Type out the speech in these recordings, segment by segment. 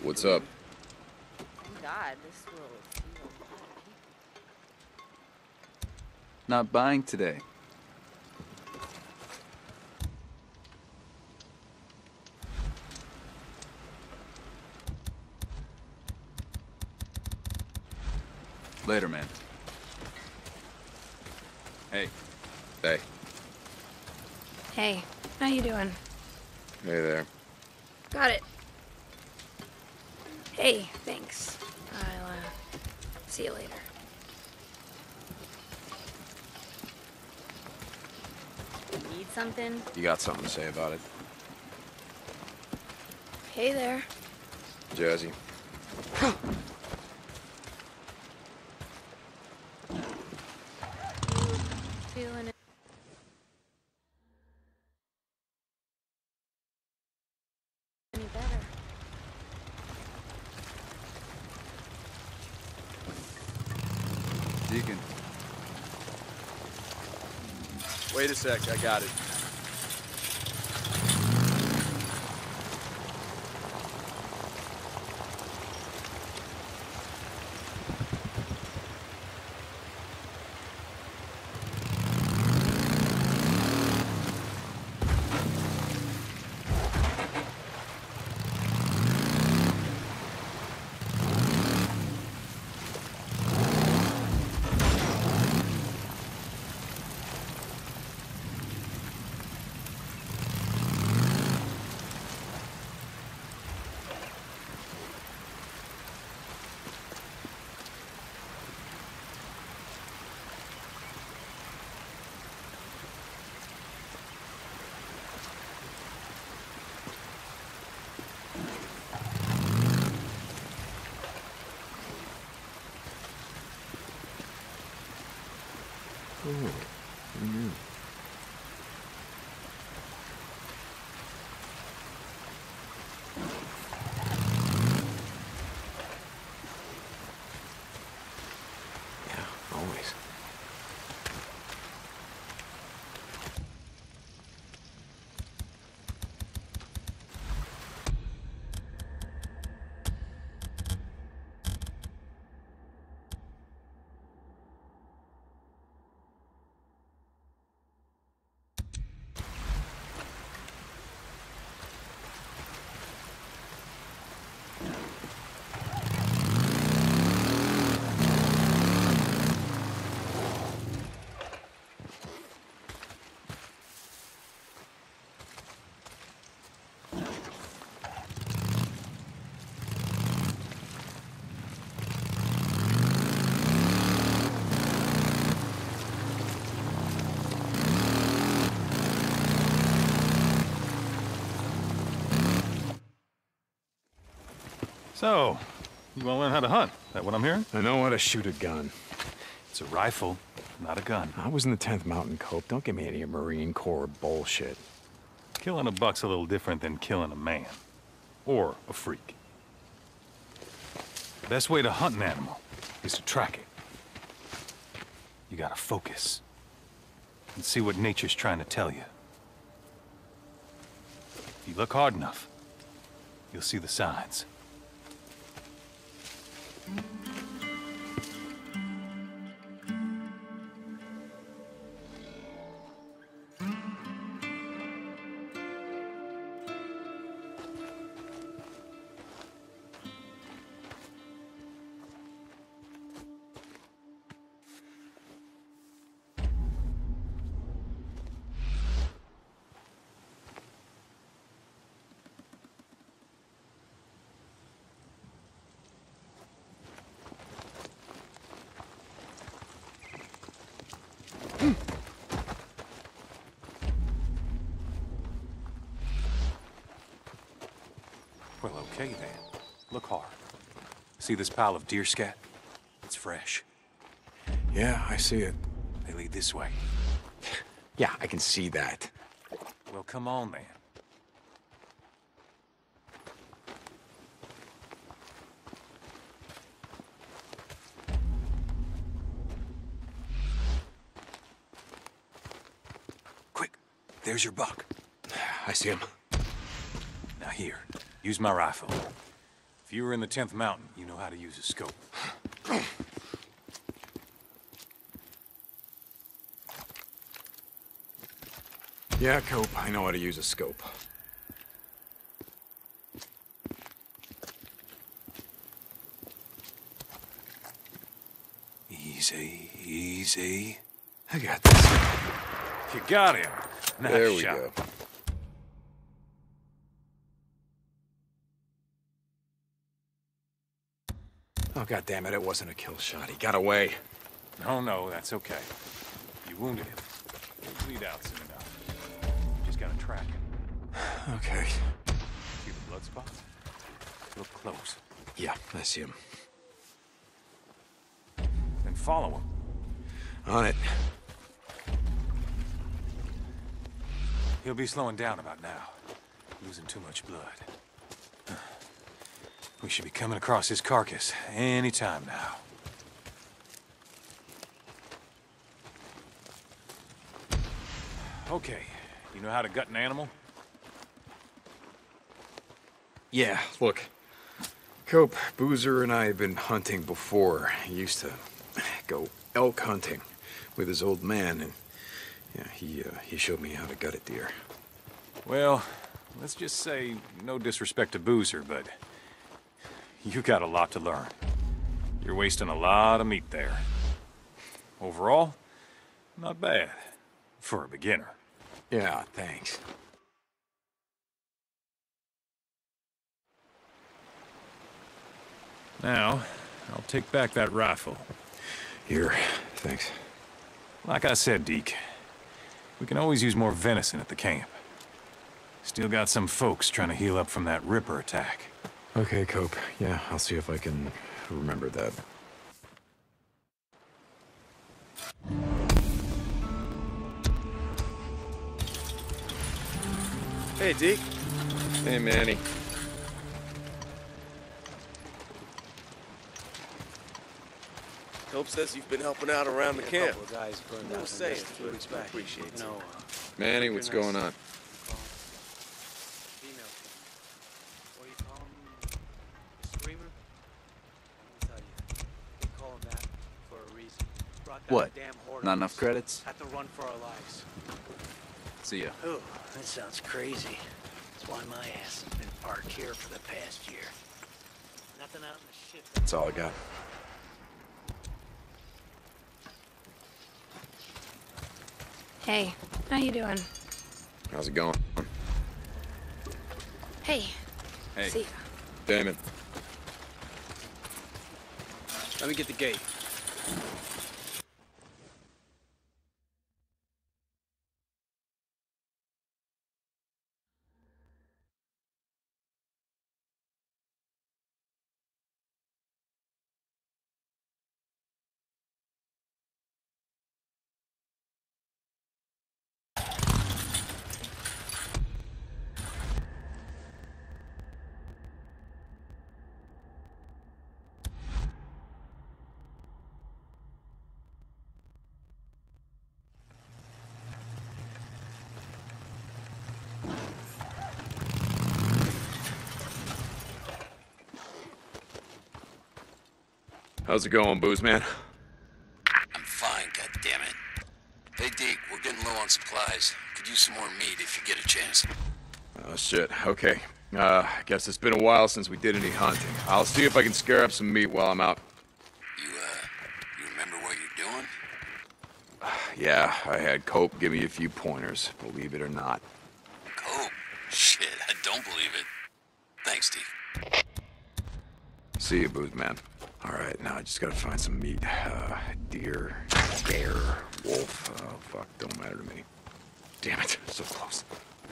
What's up? Thank God, this will see a lot of people. Not buying today. Later, man. Hey. Hey. Hey, how you doing? Hey there. Got it. Hey, thanks. I'll, see you later. Need something? You got something to say about it? Hey there. Jazzy. Feeling it? Any better? Deacon. Wait a sec, I got it. Yeah, always. So, you want to learn how to hunt? That what I'm hearing? I know how to shoot a gun. It's a rifle, not a gun. I was in the 10th Mountain Cope. Don't give me any Marine Corps bullshit. Killing a buck's a little different than killing a man. Or a freak. The best way to hunt an animal is to track it. You gotta focus. And see what nature's trying to tell you. If you look hard enough, you'll see the signs. Well, okay then. Look hard. See this pile of deer scat? It's fresh. Yeah, I see it. They lead this way. Yeah, I can see that. Well, come on then. Quick, there's your buck. I see him. Now here, use my rifle. If you were in the 10th Mountain, you know how to use a scope. Yeah, Cope, I know how to use a scope. Easy, easy. I got this. You got him. Nice There we shot. go. Oh, God damn it, it wasn't a kill shot. He got away. No, that's okay. You wounded him. He'll bleed out soon enough. Just gotta track him. Okay. See the blood spots? Look close. Yeah, I see him. Then follow him. On it. He'll be slowing down about now. Losing too much blood. We should be coming across his carcass any time now. Okay, you know how to gut an animal? Yeah, look. Cope, Boozer and I have been hunting before. He used to go elk hunting with his old man, and yeah, he showed me how to gut a deer. Well, let's just say, no disrespect to Boozer, but you got a lot to learn. You're wasting a lot of meat there. Overall, not bad for a beginner. Yeah, thanks. Now, I'll take back that rifle. Here, thanks. Like I said, Deke, we can always use more venison at the camp. Still got some folks trying to heal up from that Ripper attack. Okay, Cope. Yeah, I'll see if I can remember that. Hey, Deke. Hey, Manny. Cope says you've been helping out around the camp. Guys burned No out saying. just 2 weeks back. Appreciate it. No, Manny, what's going on? Dino. What do you call him? Screamer? Let me tell you, they call him that for a reason. Brought down What? a damn horde Not of enough us. credits? Had to run for our lives. See ya. Oh, that sounds crazy. That's why my ass has been parked here for the past year. Nothing out in the shit. That's all I got. Hey, how you doing? How's it going? Hey. Hey. See ya. Damon. Let me get the gate. How's it going, Booze Man? I'm fine, goddammit. Hey, Deke, we're getting low on supplies. Could use some more meat if you get a chance. Oh, shit. Okay. I guess it's been a while since we did any hunting. I'll see if I can scare up some meat while I'm out. You remember what you're doing? Yeah, I had Cope give me a few pointers, believe it or not. Cope? Shit, I don't believe it. Thanks, Deke. See you, Booze Man. All right, now I just gotta find some meat. Deer, bear, wolf. Oh, fuck, don't matter to me. Damn it, so close.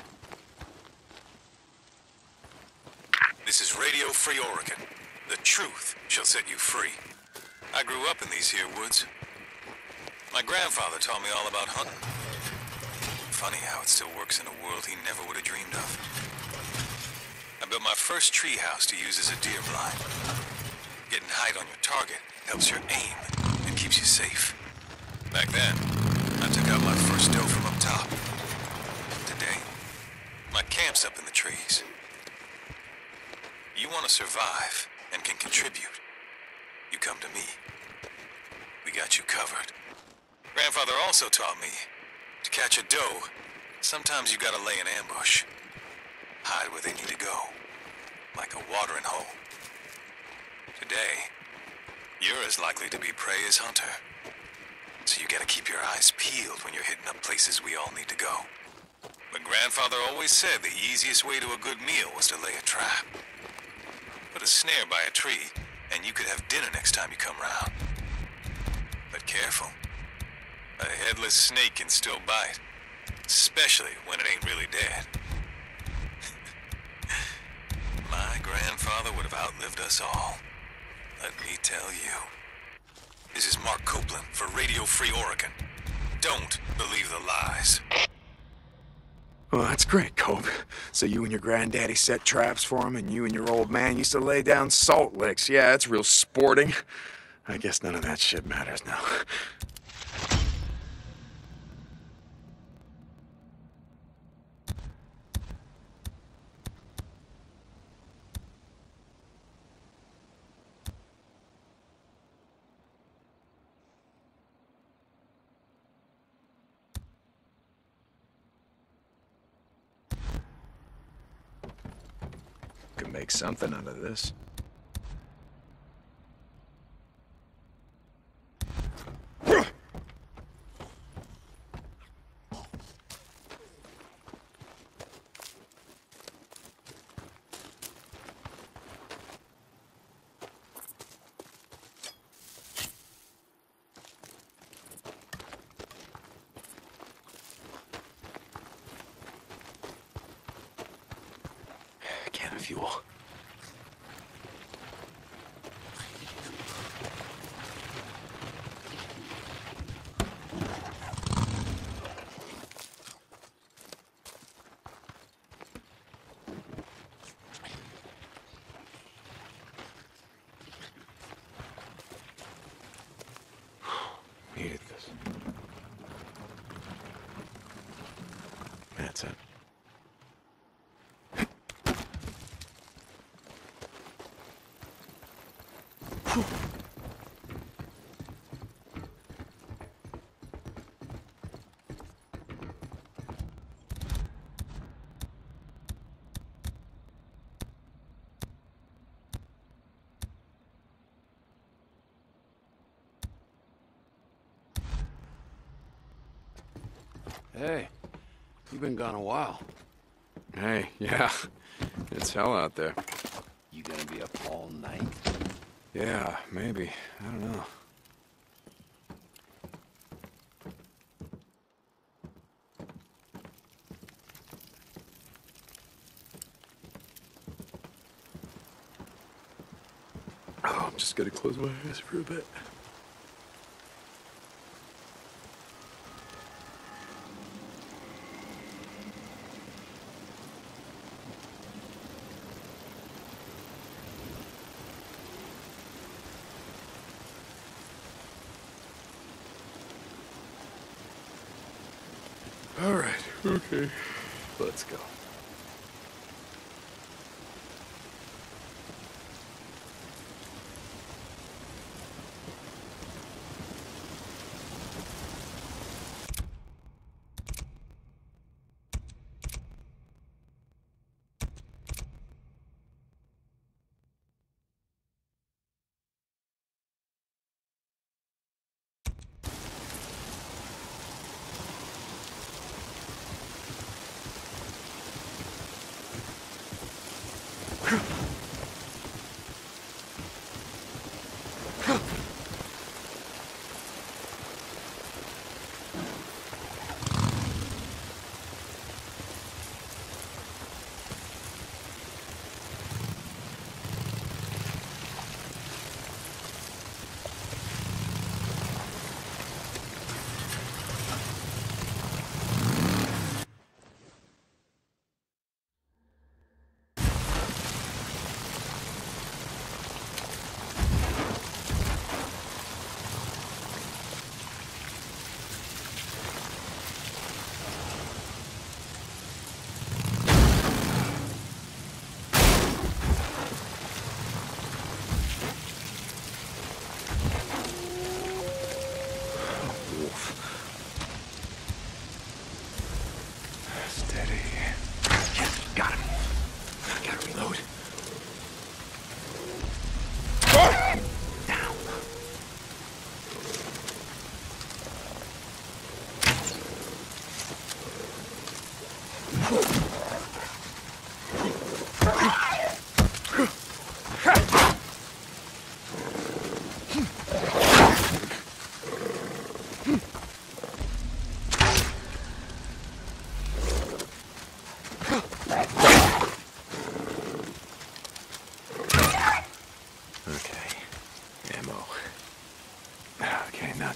This is Radio Free Oregon. The truth shall set you free. I grew up in these here woods. My grandfather taught me all about hunting. Funny how it still works in a world he never would have dreamed of. I built my first treehouse to use as a deer blind. Getting height on your target helps your aim and keeps you safe. Back then, I took out my first doe from up top. Today, my camp's up in the trees. You want to survive and can contribute, you come to me. We got you covered. Grandfather also taught me to catch a doe, sometimes you gotta lay an ambush. Hide where they need to go, like a watering hole. Today, you're as likely to be prey as hunter. So you gotta keep your eyes peeled when you're hitting up places we all need to go. But Grandfather always said the easiest way to a good meal was to lay a trap. Put a snare by a tree, and you could have dinner next time you come round. But careful. A headless snake can still bite, especially when it ain't really dead. My grandfather would have outlived us all. Let me tell you. This is Mark Copeland for Radio Free Oregon. Don't believe the lies. Well, that's great, Cope. So you and your granddaddy set traps for him, and you and your old man used to lay down salt licks. Yeah, that's real sporting. I guess none of that shit matters now. Could make something out of this. Can of fuel. Needed this. That's it. Hey, you've been gone a while. Hey, yeah. It's hell out there. You gonna be up all night? Yeah, maybe. I don't know. Oh, I'm just gonna close my eyes for a bit. All right, okay, let's go.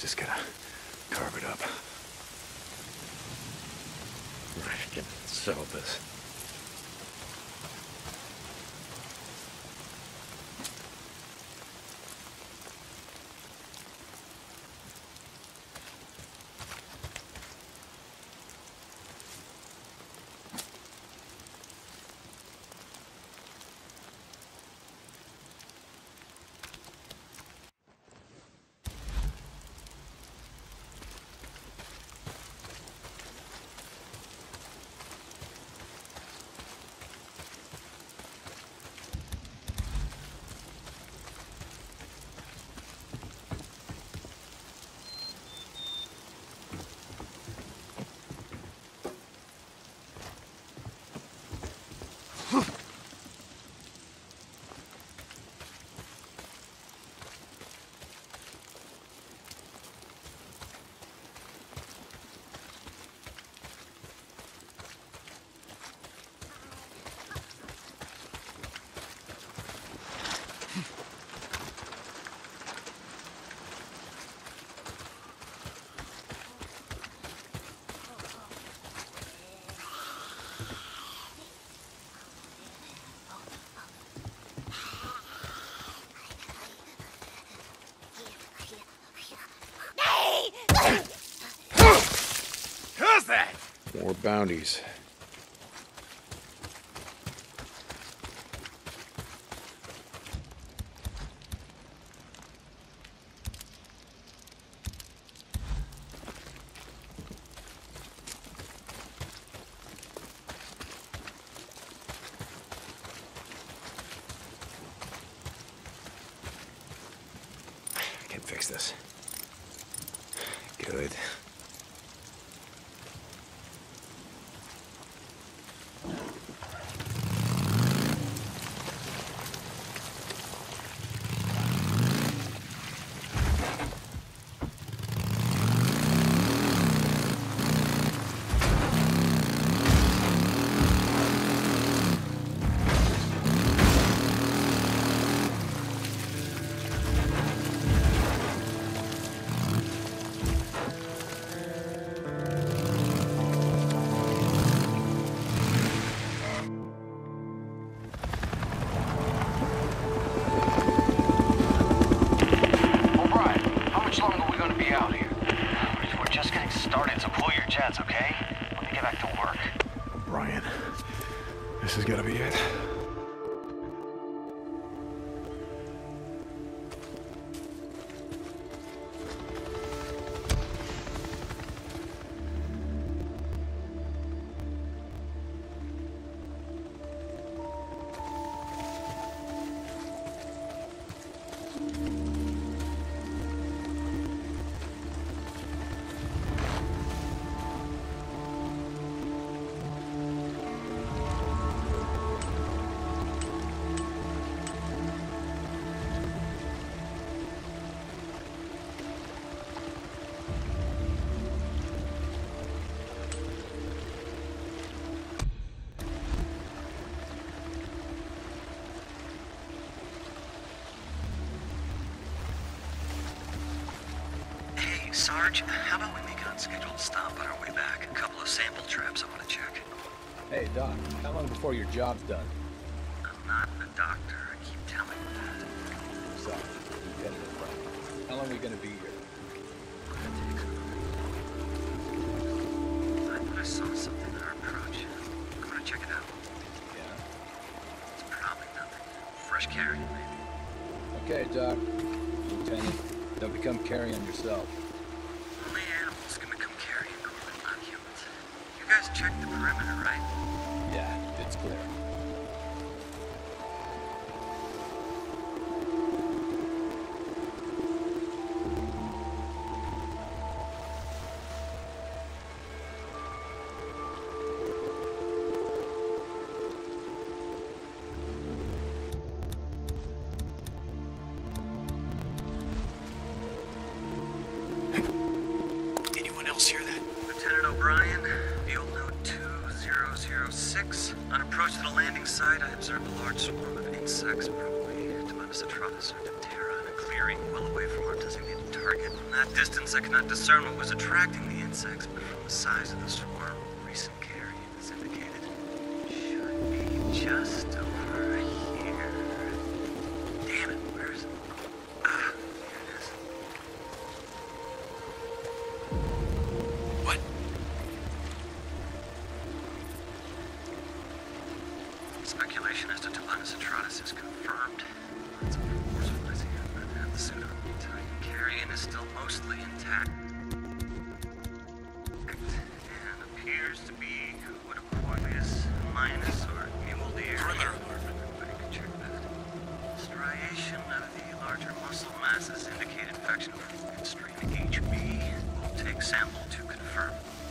just gotta carve it up. I can sell this. More bounties. I can fix this. Good. Okay? Let me get back to work. Brian, this is gonna be it. Sarge, how about we make an unscheduled stop on our way back? A couple of sample traps I want to check. Hey, Doc, how long before your job's done? I'm not a doctor. I keep telling you that. Sorry, you get it right. How long are we gonna be here? I thought I saw something in our approach. I'm gonna check it out. Yeah? It's probably nothing. Fresh carrion, maybe. Okay, Doc. Lieutenant, don't become carrion yourself. Only animals can become carrion, Corbin, not humans. You guys checked the perimeter, right? Yeah, it's clear. Anyone else hear that? Lieutenant O'Brien, field note 2006. On approach to the landing site, I observed a large swarm of insects, probably Demonocetratus or Diptera, clearing well away from our designated target. From that distance, I could not discern what was attracting the insects, but from the size of the swarm, recent carrion is indicated. Should be just over here. Damn it, where is it? Ah, here it is. What? Speculation as to Tibanus atratus is confirmed. That's unfortunate. I see you have the suit on. The carrion is still mostly intact. And appears to be what Aquarius minus or mule deer. Perimeter. I can check that. Striation of the larger muscle masses indicate infection from strain HB. We'll take sample to confirm.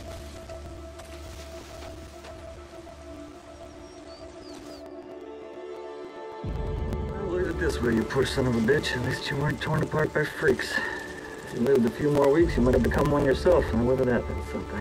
Well, look at it this way, you poor son of a bitch. At least you weren't torn apart by freaks. If you lived a few more weeks, you might have become one yourself. Now, whether that meant something.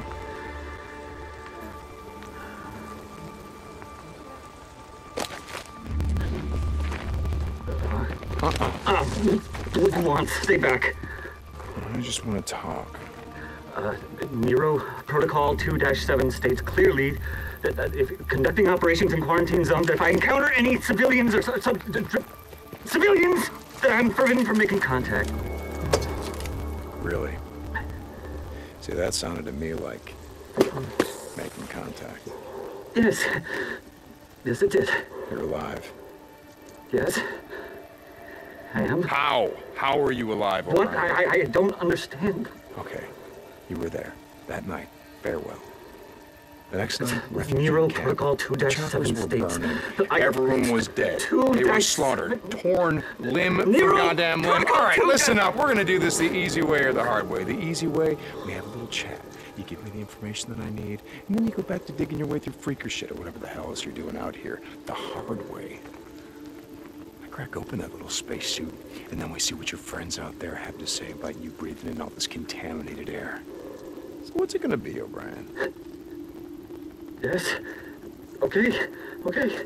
What do you want? Stay back. I just want to talk. Nero Protocol 2-7 states clearly that if conducting operations in quarantine zones, if I encounter any civilians or civilians, that I'm forbidden from making contact. Really? See, that sounded to me like making contact. Yes. Yes, it did. You're alive. Yes. I am. How? How are you alive, What? O'Brien? I don't understand. Okay. You were there. That night. Farewell. The next night, Nero camp. Protocol The choppers 2-7 were states. burning. that Everyone was dead. They were slaughtered. Torn limb for Nero goddamn limb. Protocol All right, 2-7. listen up. We're gonna do this the easy way or the hard way. The easy way, we have a little chat. You give me the information that I need, and then you go back to digging your way through freaker shit or whatever the hell else you're doing out here. The hard way. I crack open that little spacesuit, and then we see what your friends out there have to say about you breathing in all this contaminated air. So what's it gonna be, O'Brien? Yes. Okay. Okay.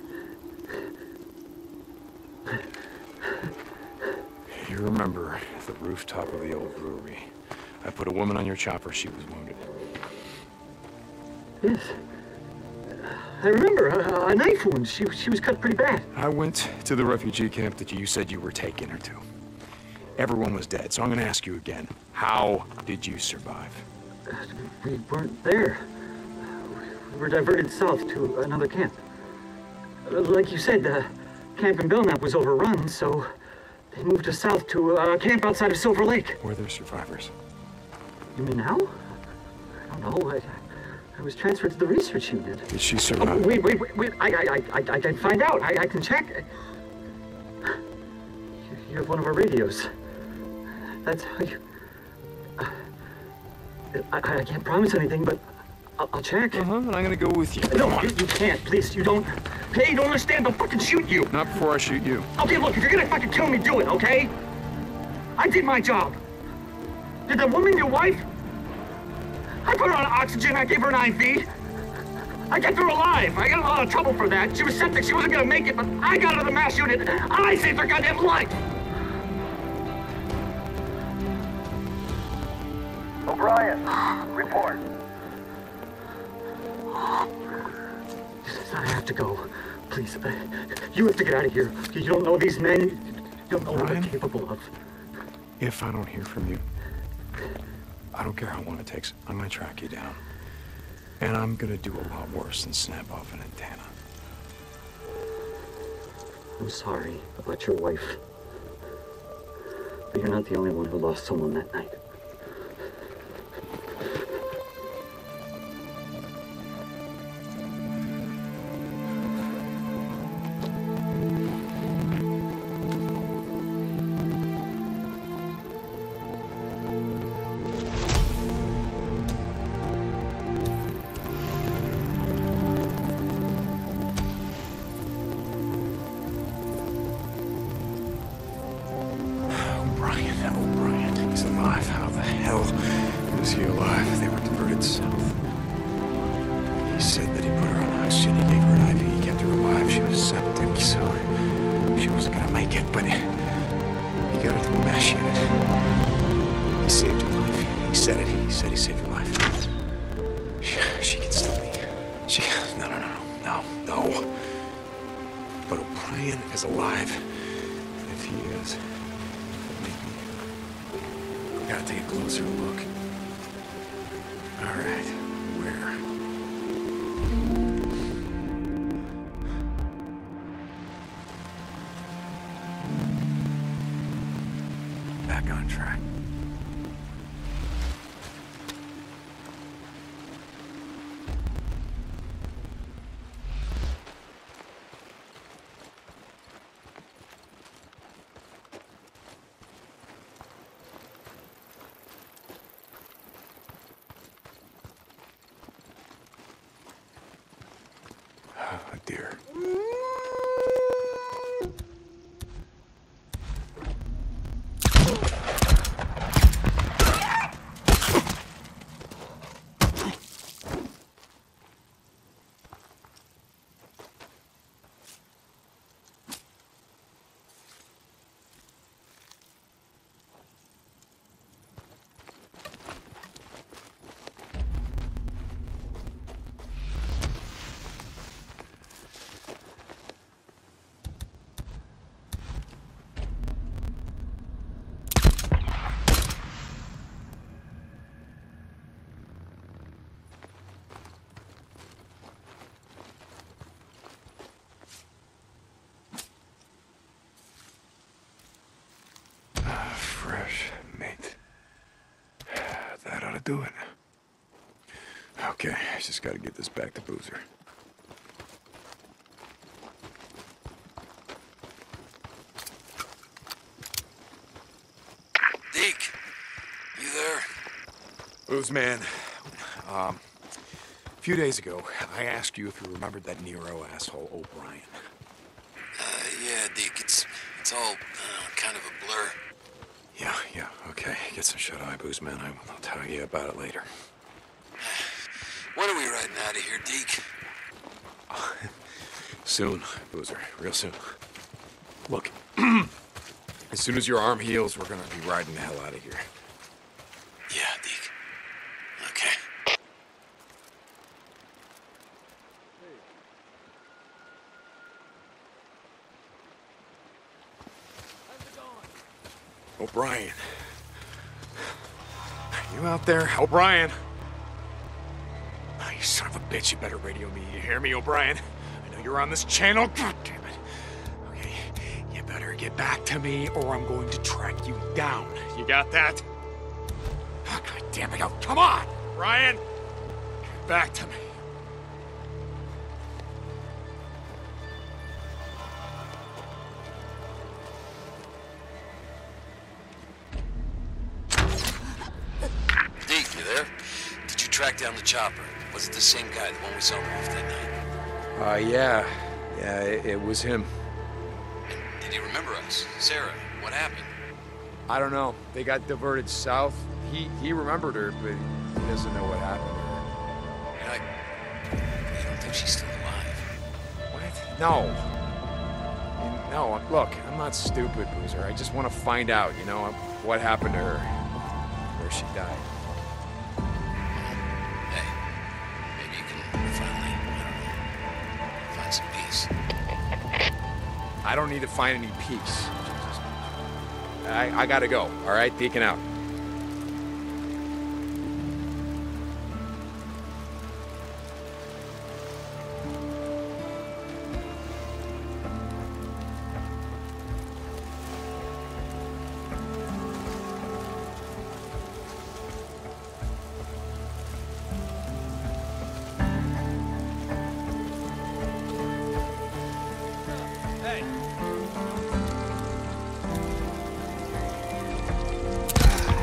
You remember the rooftop of the old brewery. I put a woman on your chopper. She was wounded. Yes. I remember a knife wound. She was cut pretty bad. I went to the refugee camp that you said you were taking her to. Everyone was dead, so I'm going to ask you again. How did you survive? We weren't there. We were diverted south to another camp. Like you said, the camp in Belknap was overrun, so they moved us south to a camp outside of Silver Lake. Were there survivors? You mean now? I don't know. I was transferred to the research unit. Did she survive? Oh, wait. I can find out. I can check. You have one of our radios. That's how you... I can't promise anything, but I'll check. And I'm gonna go with you. No, you can't. Please, you don't... Hey, you don't understand. I'll fucking shoot you. Not before I shoot you. Okay, look, if you're gonna fucking kill me, do it, okay? I did my job. Did that woman your wife? I put her on oxygen. I gave her an IV. I kept her alive. I got in a lot of trouble for that. She was septic. She wasn't gonna make it, but I got her to the mass unit. I saved her goddamn life. O'Brien, report. I have to go. Please, you have to get out of here. You don't know these men. You don't know what they're capable of. If I don't hear from you, I don't care how long it takes. I'm gonna track you down. And I'm gonna do a lot worse than snap off an antenna. I'm sorry about your wife. But you're not the only one who lost someone that night. O'Brien, he's alive. How the hell is he alive? They were diverted south. He said that he put her on oxygen, he gave her an IV, he kept her alive. She was septic, so she wasn't gonna make it, but he got her to the mass save your life. She can still be. No. But O'Brien is alive. And if he is, maybe we gotta take a closer look. All right, where? Back on track. Oh, dear. Fresh meat. That ought to do it. Okay, I just gotta get this back to Boozer. Deke, you there? Booze man, a few days ago, I asked you if you remembered that Nero asshole O'Brien. Yeah, Deke, it's all kind of a blur. Yeah, okay. Get some shut-eye, Booze man. I'll tell you about it later. When are we riding out of here, Deke? Soon, Boozer. Real soon. Look, as soon as your arm heals, we're gonna be riding the hell out of here. Yeah, Deke. Okay. O'Brien. You out there? O'Brien? Oh, you son of a bitch, you better radio me. You hear me, O'Brien? I know you're on this channel. God damn it. Okay, you better get back to me or I'm going to track you down. You got that? Oh, God damn it. Oh, come on, Ryan. Get back to me. Deke, you there? Did you track down the chopper? Was it the same guy, the one we saw off that night? Yeah, it was him. Did he remember us? Sarah, what happened? I don't know. They got diverted south. He remembered her, but he doesn't know what happened to her. You don't think she's still alive? What? No. No, look, I'm not stupid, Boozer. I just want to find out, you know, what happened to her. Where she died. Hey, maybe you can finally, I don't know, find some peace. I don't need to find any peace. I gotta go, all right? Deacon out. Hey.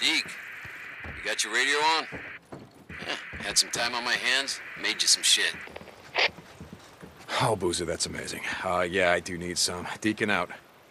Deke, you got your radio on? Had some time on my hands, made you some shit. Oh, Boozer, that's amazing. Yeah, I do need some. Deacon out.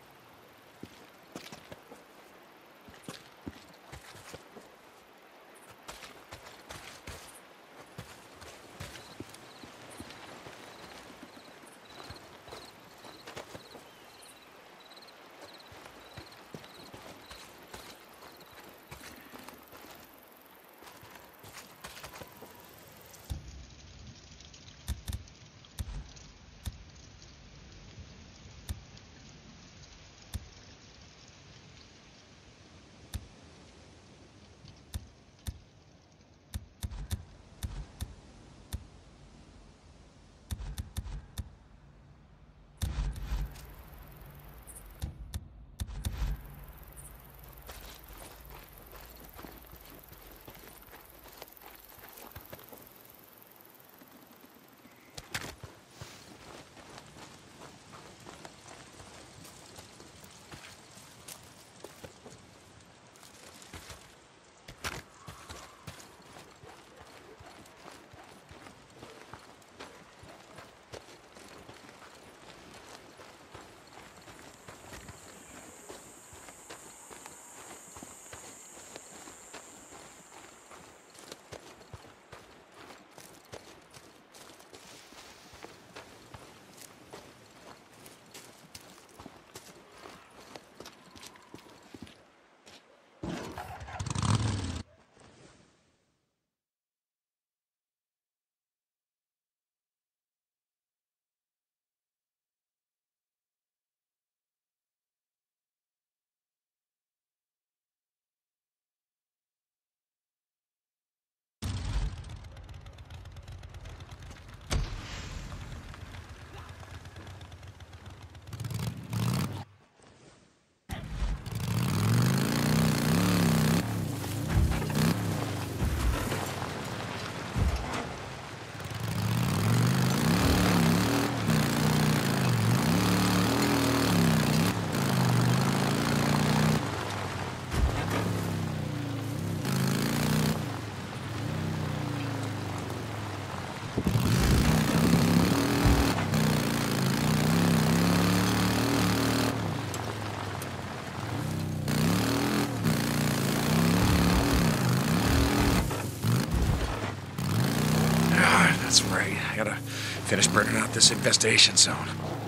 That's right. I gotta finish burning out this infestation zone.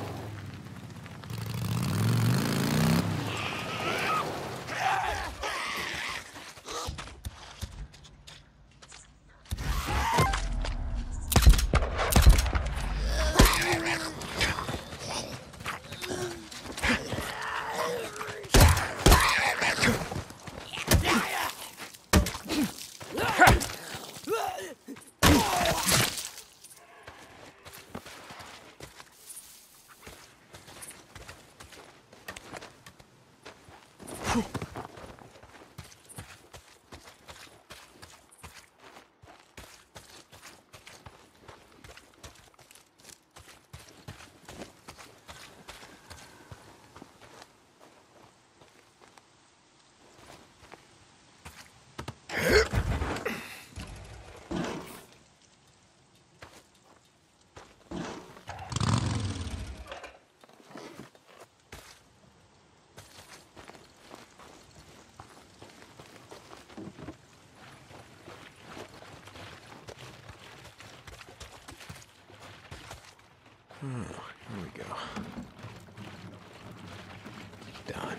Here we go. Done.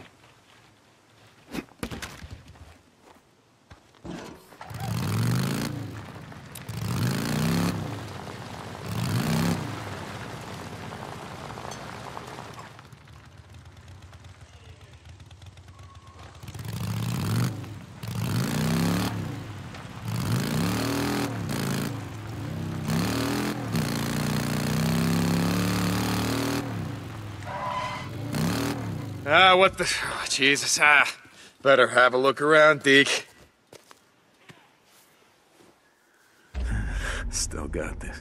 What the... Oh, Jesus, better have a look around, Deke. Still got this.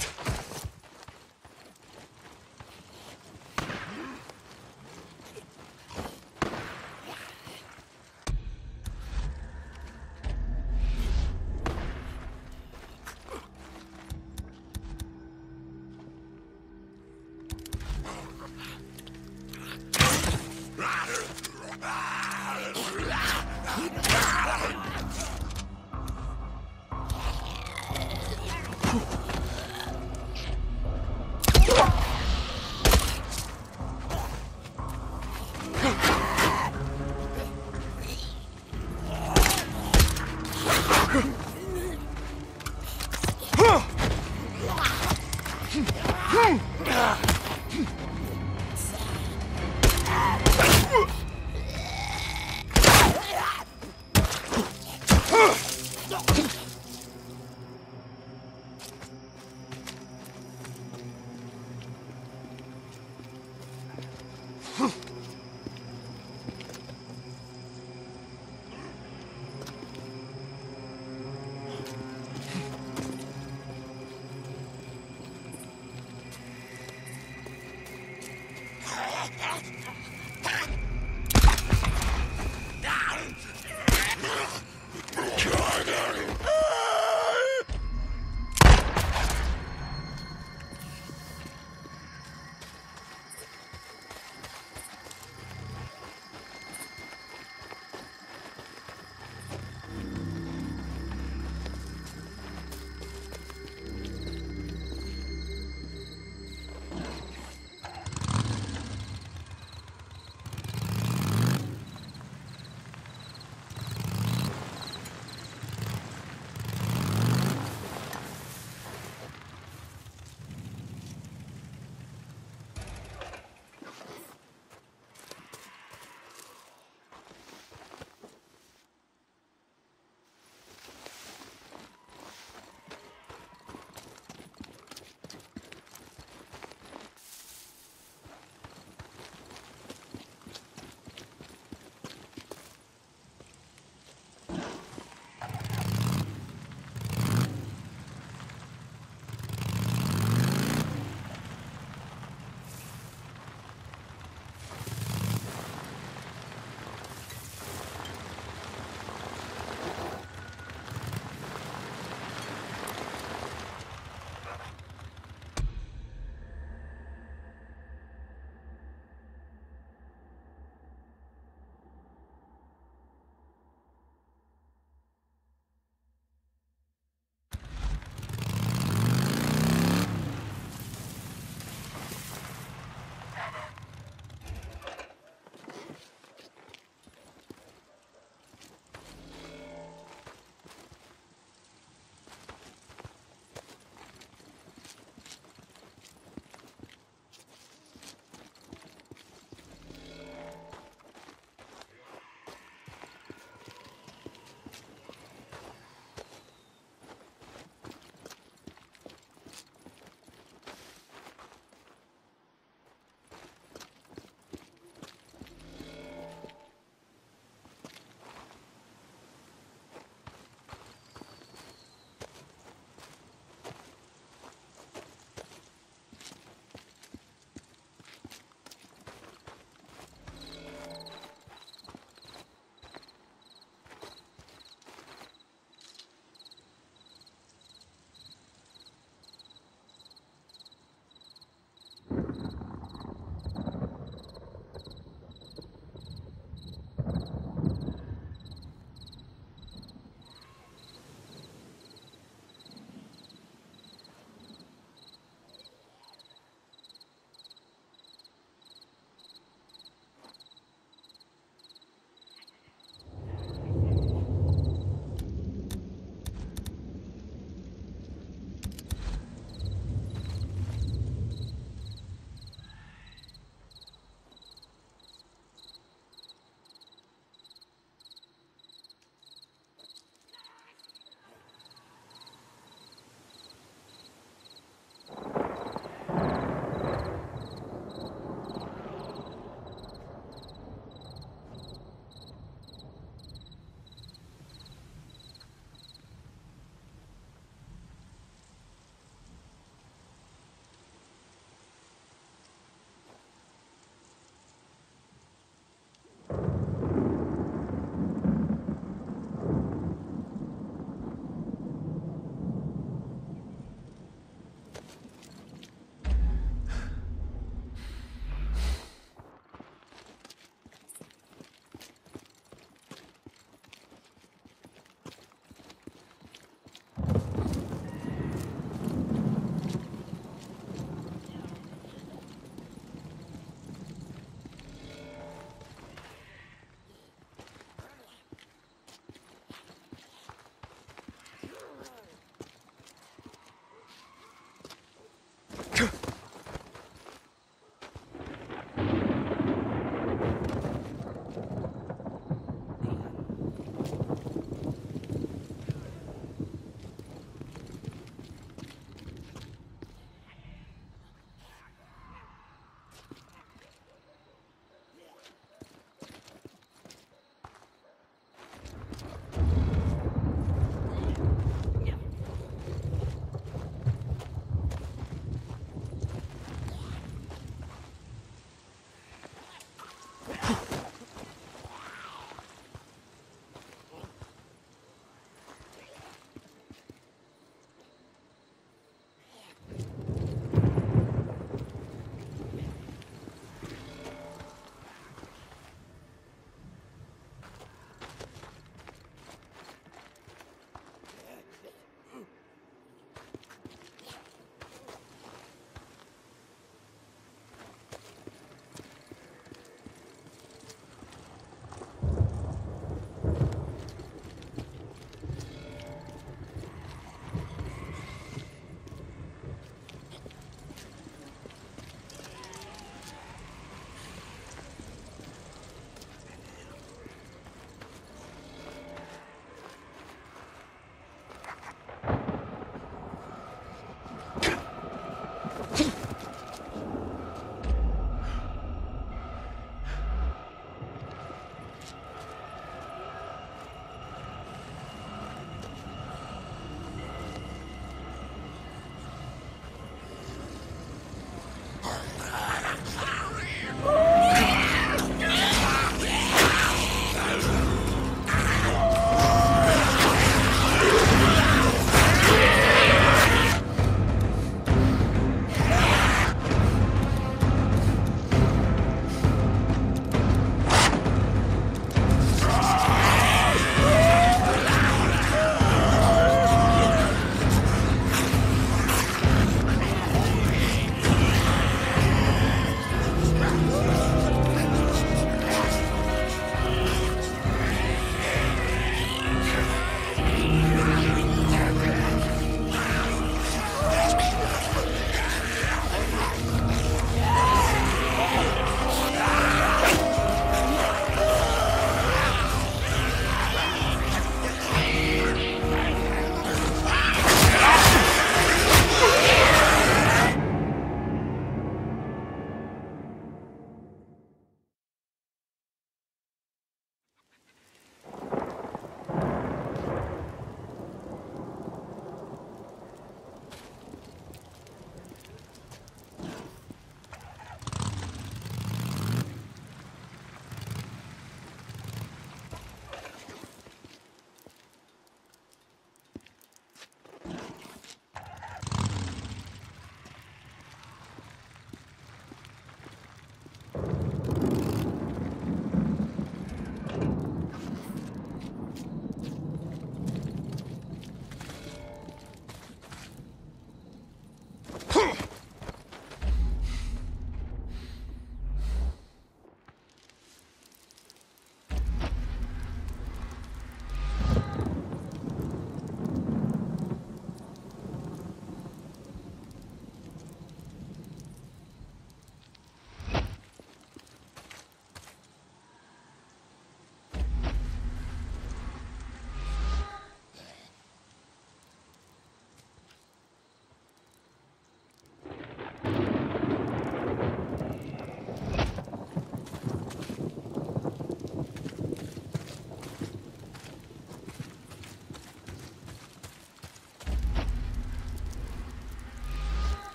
Shit.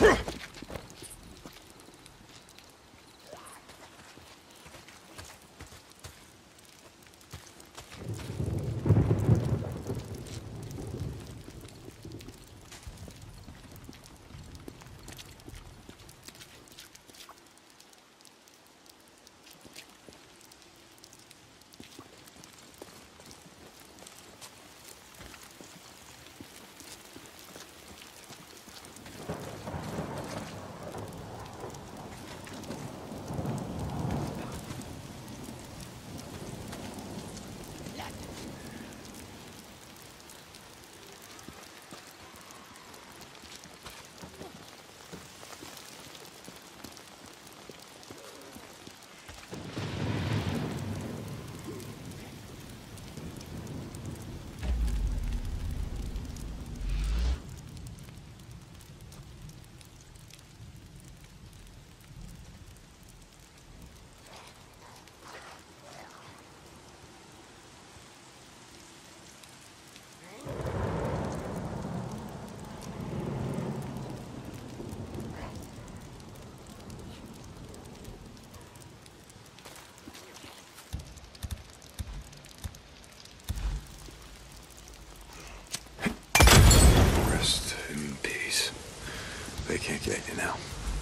Rest in peace. They can't get you now.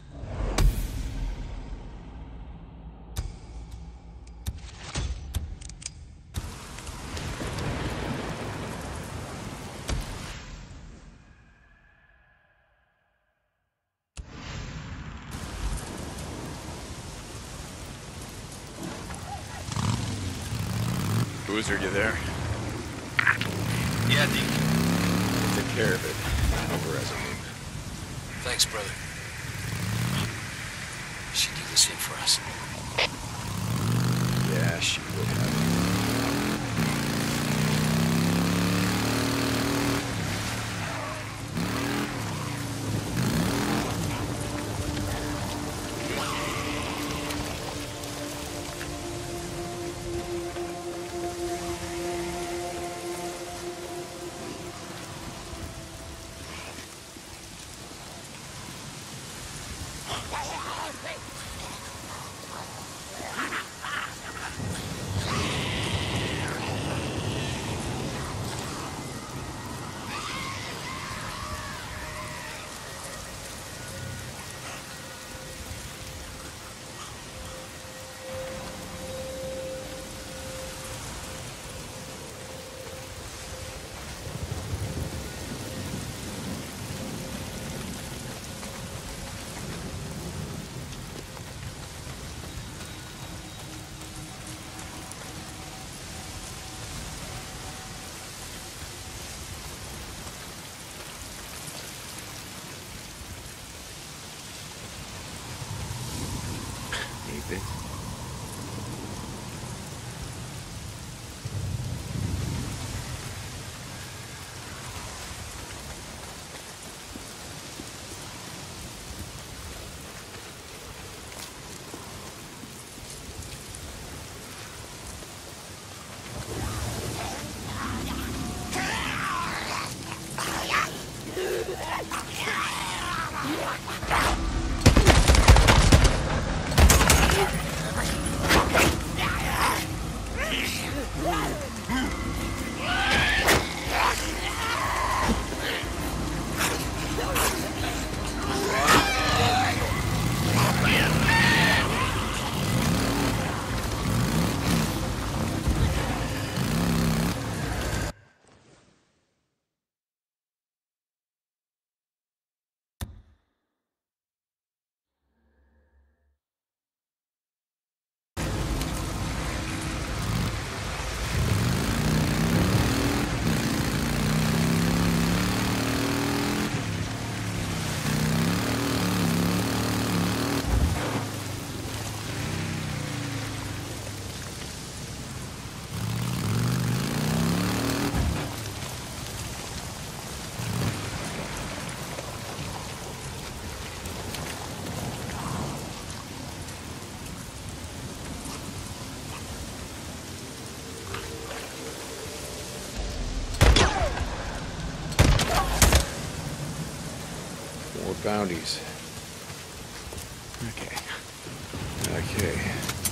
Boozer, you there? Yeah, Deke. Take care of it. Over as a move. Thanks, brother. She do this thing for us. Yeah, she would have. Anything? More bounties. Okay. Okay.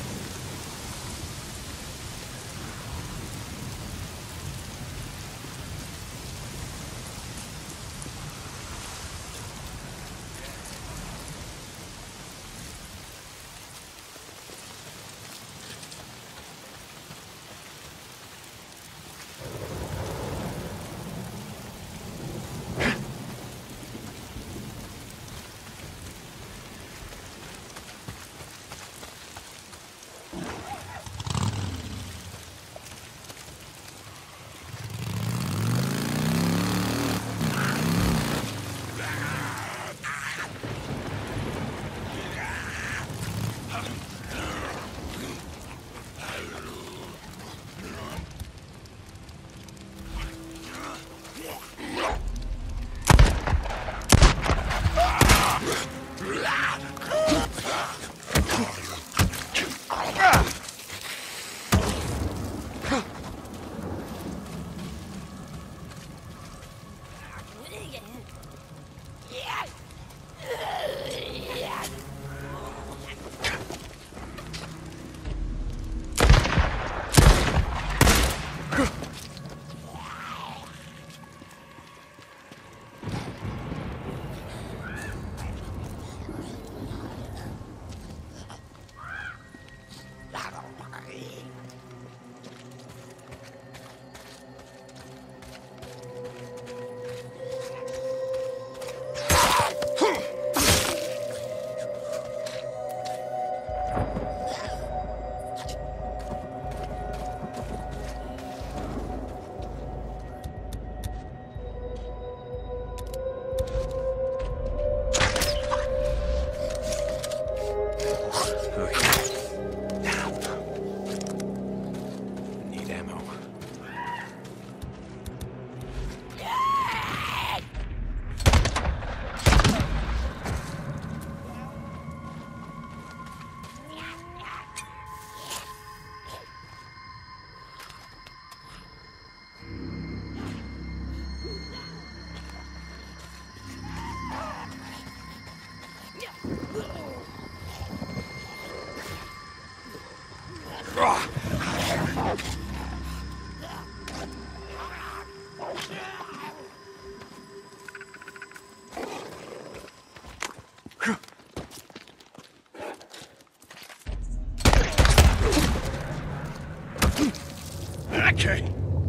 Okay.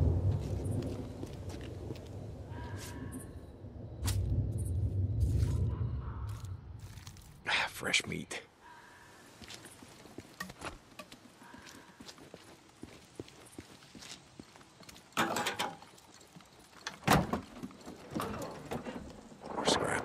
Fresh meat. More scrap.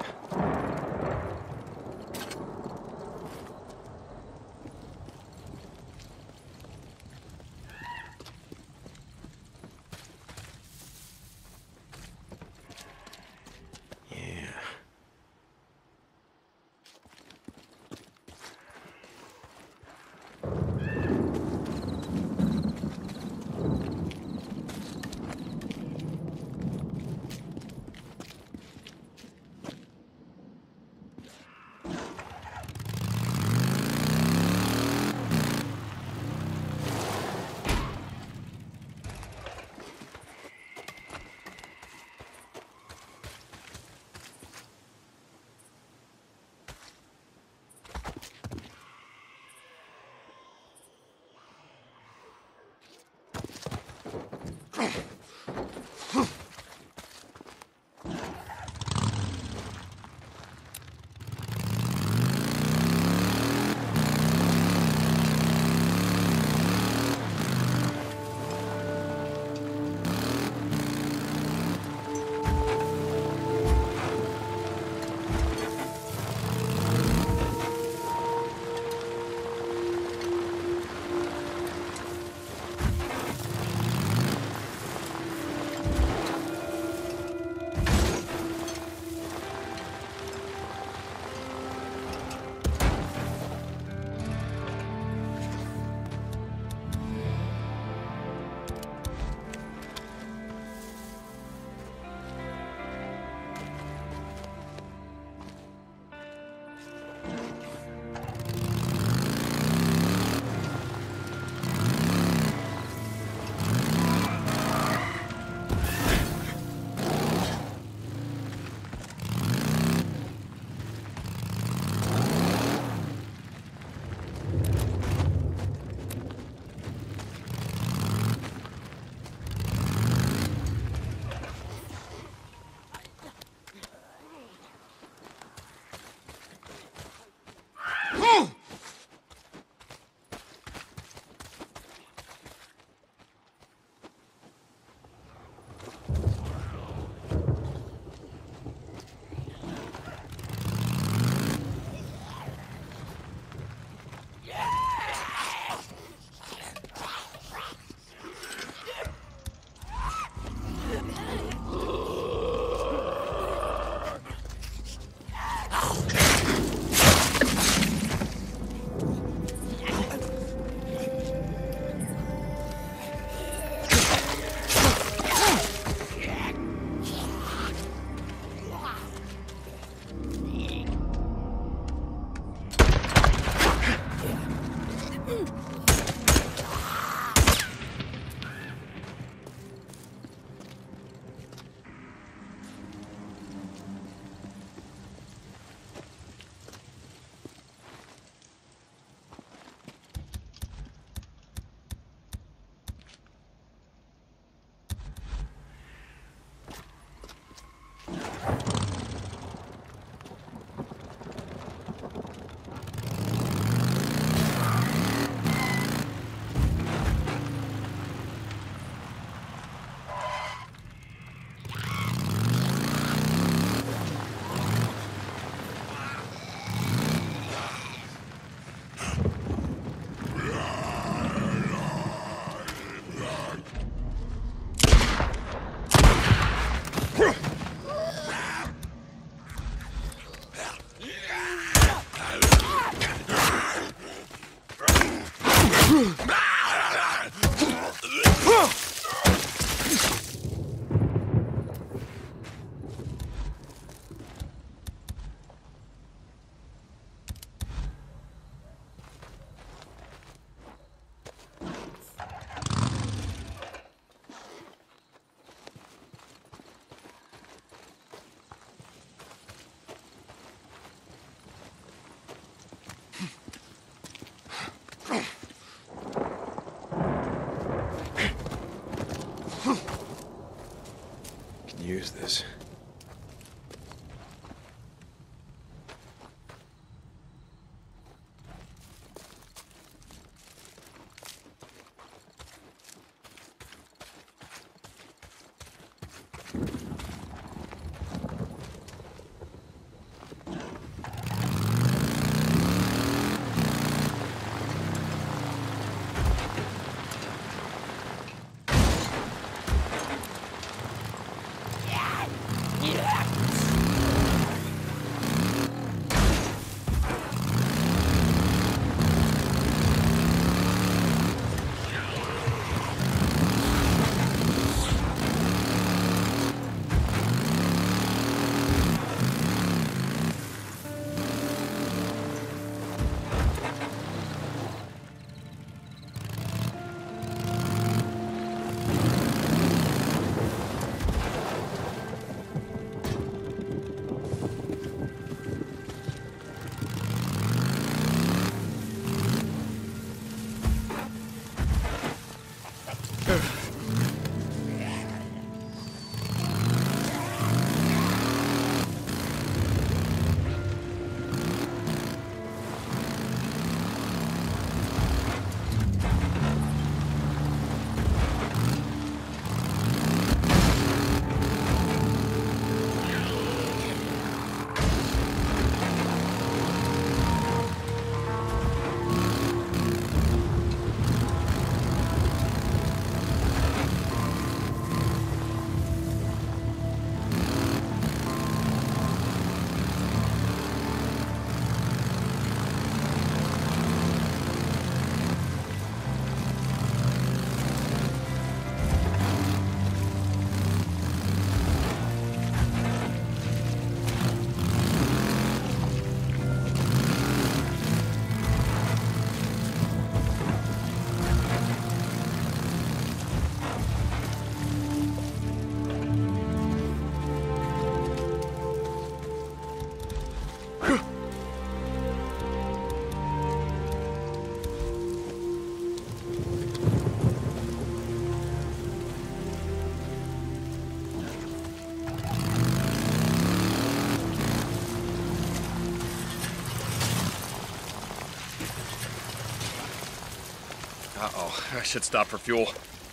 Uh-oh, I should stop for fuel.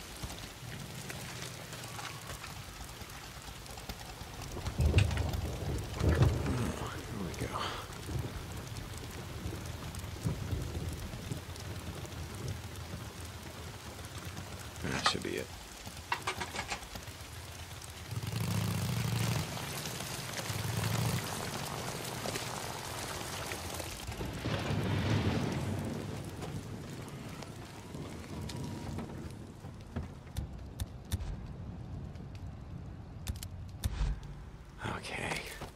That should be it. Okay.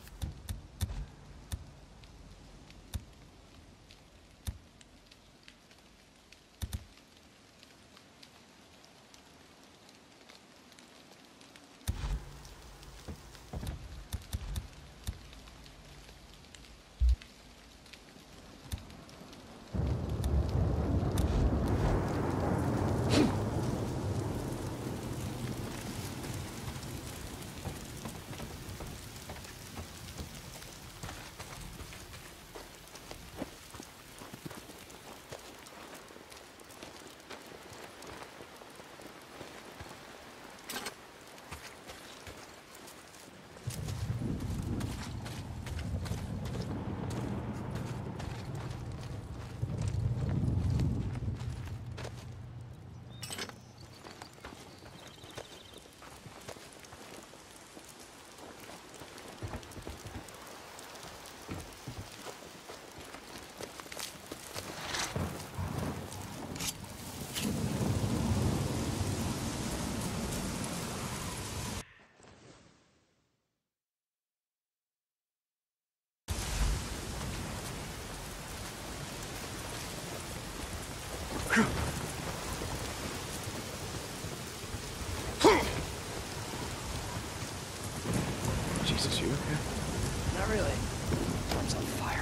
Jesus, you okay? Not really. It's on fire.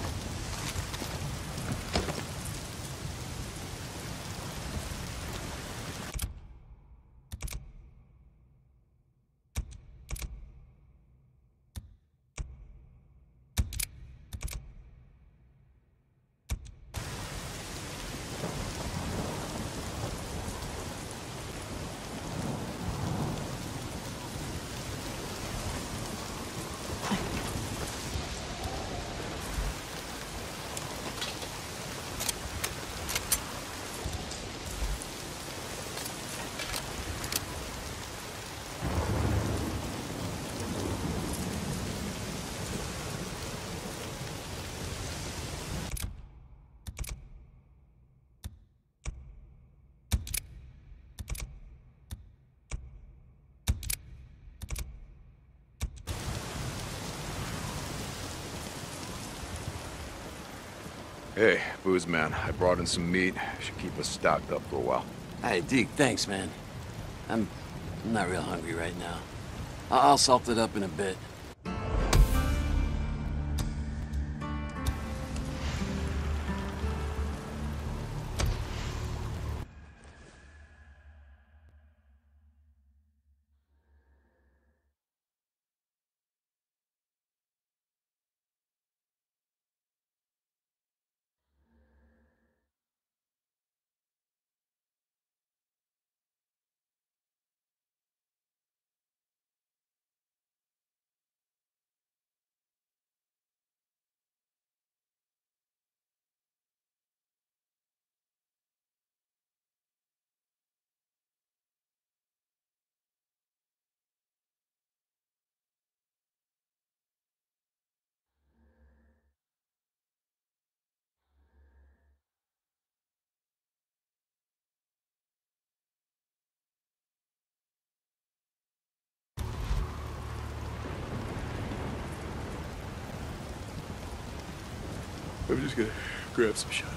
Hey, Booze Man, I brought in some meat. Should keep us stocked up for a while. Hey, Deke, thanks, man. I'm not real hungry right now. I'll salt it up in a bit. I'm just gonna grab some shut-eye.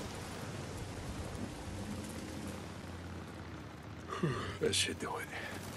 That should do it.